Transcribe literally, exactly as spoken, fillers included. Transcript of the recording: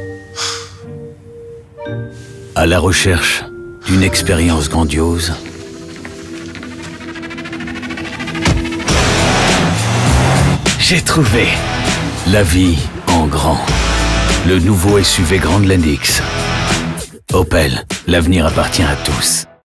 À la recherche d'une expérience grandiose, j'ai trouvé la vie en grand. Le nouveau S U V Grandland X. Opel, l'avenir appartient à tous.